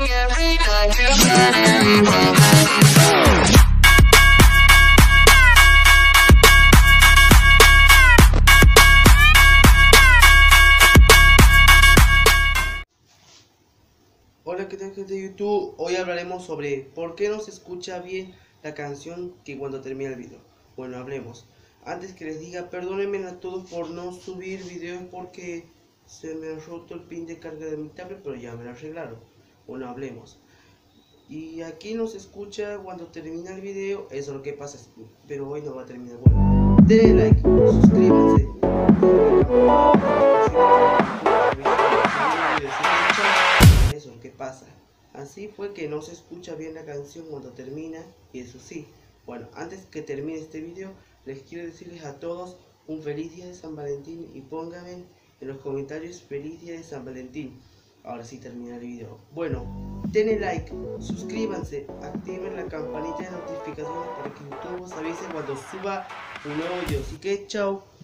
Hola, ¿qué tal, gente de YouTube? Hoy hablaremos sobre por qué no se escucha bien la canción que cuando termina el video. Bueno, hablemos. Antes que les diga, perdónenme a todos por no subir videos porque se me ha roto el pin de carga de mi tablet, pero ya me lo arreglaron. Bueno, hablemos. Y aquí no se escucha cuando termina el video, eso es lo que pasa, pero hoy no va a terminar. Bueno, denle like, suscríbanse. Eso es lo que pasa. Así fue que no se escucha bien la canción cuando termina, y eso sí. Bueno, antes que termine este video, les quiero decirles a todos un feliz día de San Valentín y pónganme en los comentarios feliz día de San Valentín. Ahora sí termina el video. Bueno, denle like, suscríbanse, activen la campanita de notificaciones para que YouTube os avise cuando suba un nuevo video. Así que chao.